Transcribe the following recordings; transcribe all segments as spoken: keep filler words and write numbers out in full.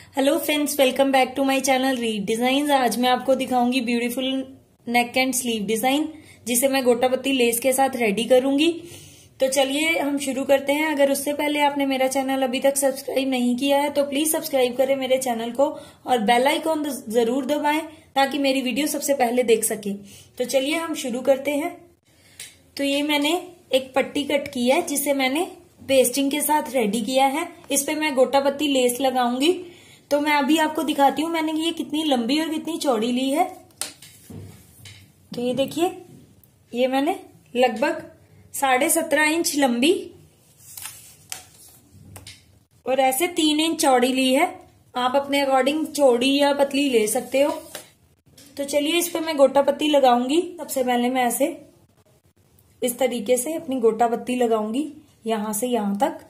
Hello friends, welcome back to my channel read design. आज मैं आपको दिखाऊंगी beautiful neck and sleeve design, जिसे मैं गोटा पत्ती लेस के साथ रेडी करूंगी। तो चलिए हम शुरू करते हैं। अगर उससे पहले आपने मेरा चैनल अभी तक सब्सक्राइब नहीं किया है तो प्लीज सब्सक्राइब करें मेरे चैनल को और बेल आइकॉन जरूर दबाएं ताकि मेरी वीडियो सबसे पहले देख सके। तो चलिए हम शुरू करते हैं। तो ये मैंने एक पट्टी कट की है जिसे मैंने पेस्टिंग के साथ रेडी किया है। इस पे मैं गोटा पत्ती लेस लगाऊंगी। तो मैं अभी आपको दिखाती हूँ मैंने ये कितनी लंबी और कितनी चौड़ी ली है। तो ये देखिए, ये मैंने लगभग साढ़े सत्रह इंच लंबी और ऐसे तीन इंच चौड़ी ली है। आप अपने अकॉर्डिंग चौड़ी या पतली ले सकते हो। तो चलिए इस पे मैं गोटा पत्ती लगाऊंगी। सबसे पहले मैं ऐसे इस तरीके से अपनी गोटा पत्ती लगाऊंगी, यहां से यहां तक।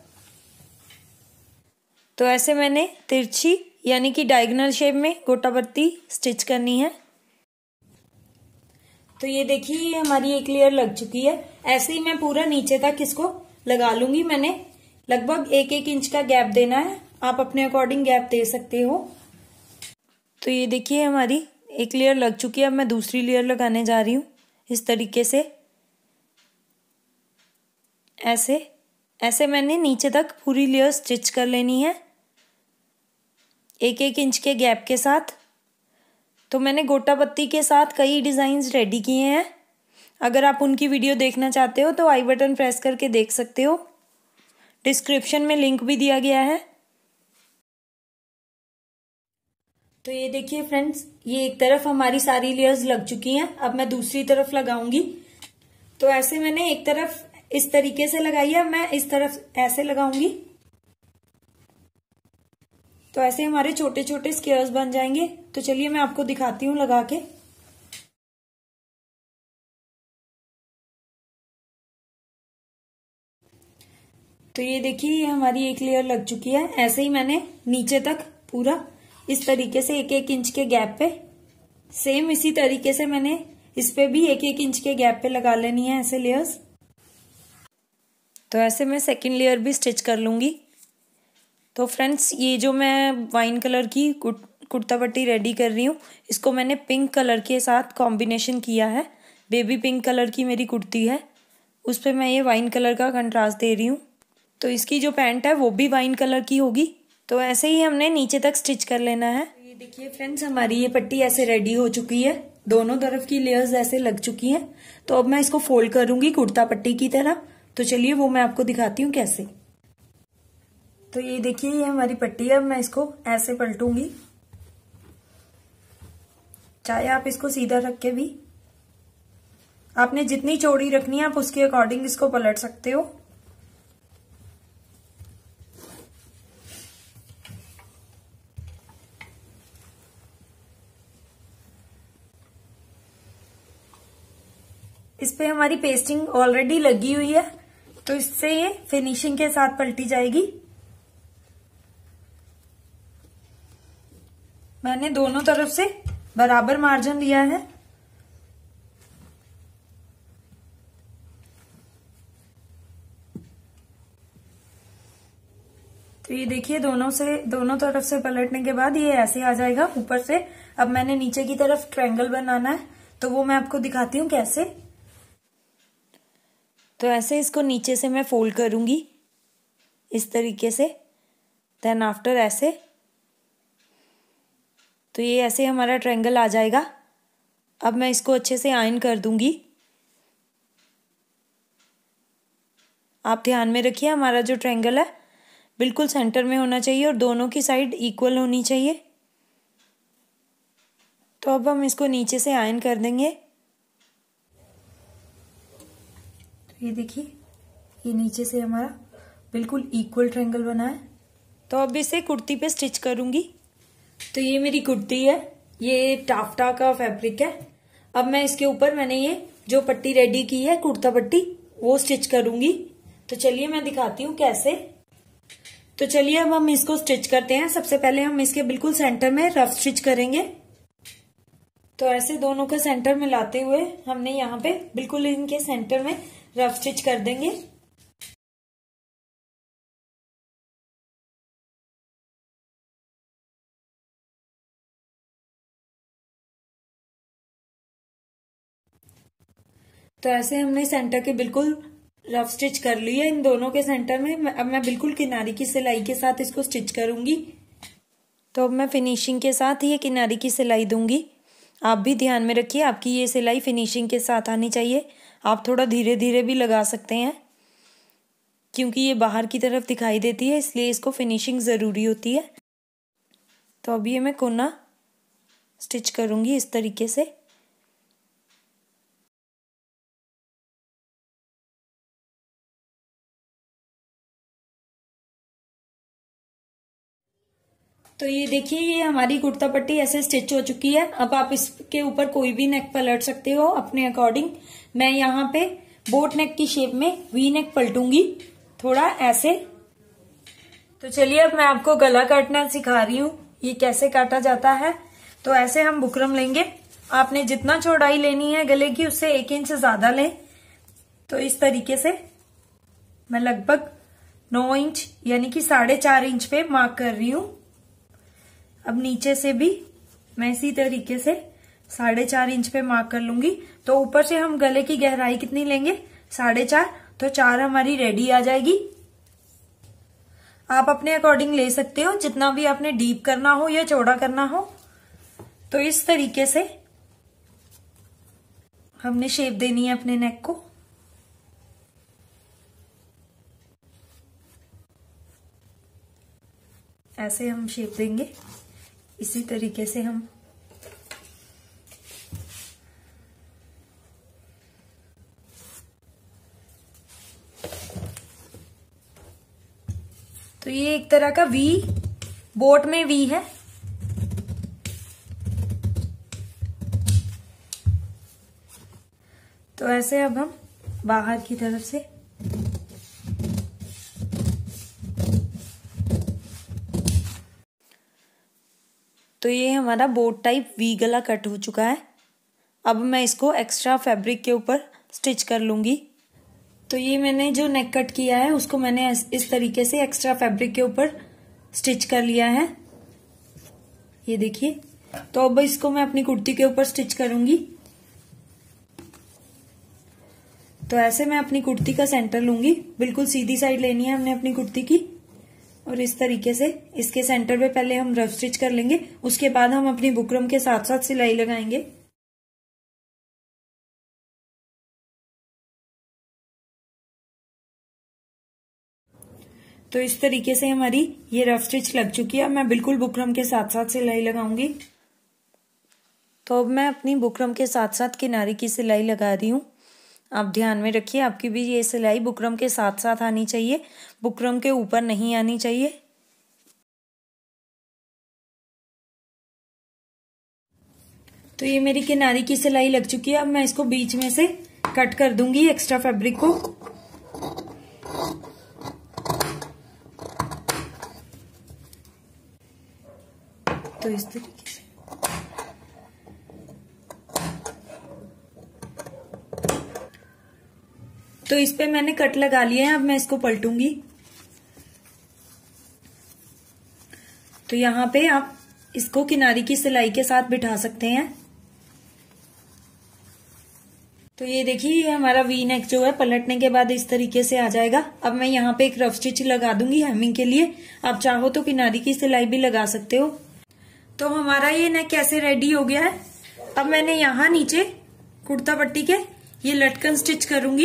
तो ऐसे मैंने तिरछी यानी कि डायगोनल शेप में गोटा पत्ती स्टिच करनी है। तो ये देखिए, ये हमारी एक लेयर लग चुकी है। ऐसे ही मैं पूरा नीचे तक इसको लगा लूंगी। मैंने लगभग एक एक इंच का गैप देना है, आप अपने अकॉर्डिंग गैप दे सकते हो। तो ये देखिए, हमारी एक लेयर लग चुकी है। अब मैं दूसरी लेयर लगाने जा रही हूँ इस तरीके से। ऐसे ऐसे मैंने नीचे तक पूरी लेयर स्टिच कर लेनी है एक एक इंच के गैप के साथ। तो मैंने गोटा पत्ती के साथ कई डिजाइन्स रेडी किए हैं। अगर आप उनकी वीडियो देखना चाहते हो तो आई बटन प्रेस करके देख सकते हो। डिस्क्रिप्शन में लिंक भी दिया गया है। तो ये देखिए फ्रेंड्स, ये एक तरफ हमारी सारी लेयर्स लग चुकी हैं। अब मैं दूसरी तरफ लगाऊंगी। तो ऐसे मैंने एक तरफ इस तरीके से लगाई है, मैं इस तरफ ऐसे लगाऊंगी। तो ऐसे हमारे छोटे छोटे स्क्वेयर्स बन जाएंगे। तो चलिए मैं आपको दिखाती हूँ लगा के। तो ये देखिए, ये हमारी एक लेयर लग चुकी है। ऐसे ही मैंने नीचे तक पूरा इस तरीके से एक एक इंच के गैप पे, सेम इसी तरीके से मैंने इस पे भी एक एक इंच के गैप पे लगा लेनी है ऐसे लेयर्स। तो ऐसे मैं सेकंड लेयर भी स्टिच कर लूंगी। तो फ्रेंड्स, ये जो मैं वाइन कलर की कुर्ता पट्टी रेडी कर रही हूँ, इसको मैंने पिंक कलर के साथ कॉम्बिनेशन किया है। बेबी पिंक कलर की मेरी कुर्ती है, उस पर मैं ये वाइन कलर का कंट्रास्ट दे रही हूँ। तो इसकी जो पैंट है वो भी वाइन कलर की होगी। तो ऐसे ही हमने नीचे तक स्टिच कर लेना है। ये देखिए फ्रेंड्स, हमारी ये पट्टी ऐसे रेडी हो चुकी है। दोनों तरफ की लेयर्स ऐसे लग चुकी हैं। तो अब मैं इसको फोल्ड करूंगी कुर्ता पट्टी की तरह। तो चलिए वो मैं आपको दिखाती हूँ कैसे। तो ये देखिए, ये हमारी पट्टी है। अब मैं इसको ऐसे पलटूंगी। चाहे आप इसको सीधा रख के भी, आपने जितनी चौड़ी रखनी है आप उसके अकॉर्डिंग इसको पलट सकते हो। इस पे हमारी पेस्टिंग ऑलरेडी लगी हुई है, तो इससे ये फिनिशिंग के साथ पलटी जाएगी। मैंने दोनों तरफ से बराबर मार्जिन लिया है। तो ये देखिए, दोनों से दोनों तरफ से पलटने के बाद ये ऐसे आ जाएगा ऊपर से। अब मैंने नीचे की तरफ ट्रायंगल बनाना है, तो वो मैं आपको दिखाती हूँ कैसे। तो ऐसे इसको नीचे से मैं फोल्ड करूंगी इस तरीके से। देन आफ्टर ऐसे, तो ये ऐसे हमारा ट्रायंगल आ जाएगा। अब मैं इसको अच्छे से आयरन कर दूंगी। आप ध्यान में रखिए, हमारा जो ट्रायंगल है बिल्कुल सेंटर में होना चाहिए और दोनों की साइड इक्वल होनी चाहिए। तो अब हम इसको नीचे से आयरन कर देंगे। ये देखिए, ये नीचे से हमारा बिल्कुल इक्वल ट्रायंगल बना है। तो अब इसे कुर्ती पे स्टिच करूंगी। तो ये मेरी कुर्ती है, ये टाफ्टा का फैब्रिक है। अब मैं इसके ऊपर मैंने ये जो पट्टी रेडी की है कुर्ता पट्टी, वो स्टिच करूंगी। तो चलिए मैं दिखाती हूँ कैसे। तो चलिए अब हम इसको स्टिच करते हैं। सबसे पहले हम इसके बिल्कुल सेंटर में रफ स्टिच करेंगे। तो ऐसे दोनों को सेंटर में लाते हुए हमने यहाँ पे बिल्कुल इनके सेंटर में रफ स्टिच कर देंगे। तो ऐसे हमने सेंटर के बिल्कुल रफ स्टिच कर ली है इन दोनों के सेंटर में। अब मैं बिल्कुल किनारी की सिलाई के साथ इसको स्टिच करूंगी। तो अब मैं फिनिशिंग के साथ ये किनारी की सिलाई दूंगी। आप भी ध्यान में रखिए, आपकी ये सिलाई फिनिशिंग के साथ आनी चाहिए। आप थोड़ा धीरे धीरे भी लगा सकते हैं क्योंकि ये बाहर की तरफ दिखाई देती है, इसलिए इसको फिनिशिंग ज़रूरी होती है। तो अब ये मैं कोना स्टिच करूंगी इस तरीके से। तो ये देखिए, ये हमारी कुर्ता पट्टी ऐसे स्टिच हो चुकी है। अब आप इसके ऊपर कोई भी नेक पलट सकते हो अपने अकॉर्डिंग। मैं यहाँ पे बोट नेक की शेप में वी नेक पलटूंगी थोड़ा ऐसे। तो चलिए अब मैं आपको गला काटना सिखा रही हूँ, ये कैसे काटा जाता है। तो ऐसे हम बुकरम लेंगे। आपने जितना चौड़ाई लेनी है गले की उससे एक इंच ज्यादा लें। तो इस तरीके से मैं लगभग नौ इंच यानी कि साढ़े चार इंच पे मार्क कर रही हूँ। अब नीचे से भी मैं इसी तरीके से साढ़े चार इंच पे मार्क कर लूंगी। तो ऊपर से हम गले की गहराई कितनी लेंगे, साढ़े चार। तो चार हमारी रेडी आ जाएगी। आप अपने अकॉर्डिंग ले सकते हो, जितना भी आपने डीप करना हो या चौड़ा करना हो। तो इस तरीके से हमने शेप देनी है अपने नेक को। ऐसे हम शेप देंगे, इसी तरीके से हम तो ये एक तरह का वी, बोट में वी है। तो ऐसे अब हम बाहर की तरफ से तो ये हमारा बोट टाइप वी गला कट हो चुका है। अब मैं इसको एक्स्ट्रा फैब्रिक के ऊपर स्टिच कर लूंगी। तो ये मैंने जो नेक कट किया है उसको मैंने इस तरीके से एक्स्ट्रा फैब्रिक के ऊपर स्टिच कर लिया है, ये देखिए। तो अब इसको मैं अपनी कुर्ती के ऊपर स्टिच करूंगी। तो ऐसे मैं अपनी कुर्ती का सेंटर लूंगी, बिल्कुल सीधी साइड लेनी है हमने अपनी कुर्ती की। और इस तरीके से इसके सेंटर पे पहले हम रफ स्टिच कर लेंगे, उसके बाद हम अपनी बुकरम के साथ साथ सिलाई लगाएंगे। तो इस तरीके से हमारी ये रफ स्टिच लग चुकी है। मैं बिल्कुल बुकरम के साथ साथ सिलाई लगाऊंगी। तो अब मैं अपनी बुकरम के साथ साथ किनारे की सिलाई लगा रही हूँ। आप ध्यान में रखिए, आपकी भी ये सिलाई बुकरम के साथ साथ आनी चाहिए, बुकरम के ऊपर नहीं आनी चाहिए। तो ये मेरी किनारे की सिलाई लग चुकी है। अब मैं इसको बीच में से कट कर दूंगी एक्स्ट्रा फैब्रिक को। तो इस तरीके से तो इस पे मैंने कट लगा लिया है। अब मैं इसको पलटूंगी। तो यहाँ पे आप इसको किनारी की सिलाई के साथ बिठा सकते हैं। तो ये देखिए, ये हमारा वी नेक जो है पलटने के बाद इस तरीके से आ जाएगा। अब मैं यहाँ पे एक रफ स्टिच लगा दूंगी हेमिंग के लिए। आप चाहो तो किनारी की सिलाई भी लगा सकते हो। तो हमारा ये नेक कैसे रेडी हो गया है। अब मैंने यहाँ नीचे कुर्ता पट्टी के ये लटकन स्टिच करूंगी।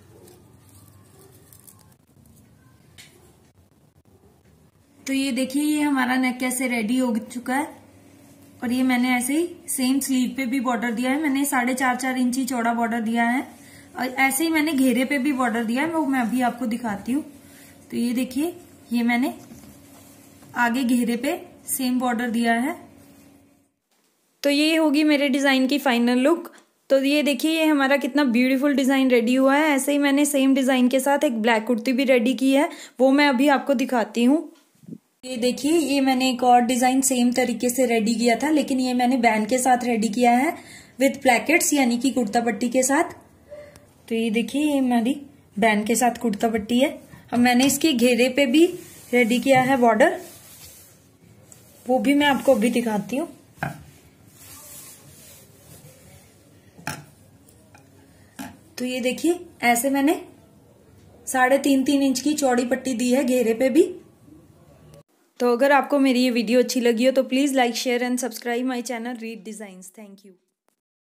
तो ये देखिए, ये हमारा नेक कैसे रेडी हो चुका है। और ये मैंने ऐसे ही सेम स्लीव पे भी बॉर्डर दिया है। मैंने साढ़े चार चार इंची चौड़ा बॉर्डर दिया है और ऐसे ही मैंने घेरे पे भी बॉर्डर दिया है, वो मैं अभी आपको दिखाती हूँ। तो ये देखिए, ये मैंने आगे घेरे पे सेम बॉर्डर दिया है। तो ये होगी मेरे डिजाइन की फाइनल लुक। तो ये देखिए, ये हमारा कितना ब्यूटीफुल डिजाइन रेडी हुआ है। ऐसे ही मैंने सेम डिजाइन के साथ एक ब्लैक कुर्ती भी रेडी की है, वो मैं अभी आपको दिखाती हूँ। ये देखिए, ये मैंने एक और डिजाइन सेम तरीके से रेडी किया था, लेकिन ये मैंने बैंड के साथ रेडी किया है विथ प्लैकेट्स यानी कि कुर्ता पट्टी के साथ। तो ये देखिए, ये हमारी बैंड के साथ कुर्ता पट्टी है। अब मैंने इसके घेरे पे भी रेडी किया है बॉर्डर, वो भी मैं आपको अभी दिखाती हूँ। तो ये देखिए ऐसे मैंने साढ़े तीन तीन इंच की चौड़ी पट्टी दी है घेरे पे भी। तो अगर आपको मेरी ये वीडियो अच्छी लगी हो तो please like share and subscribe my channel read designs. Thank you.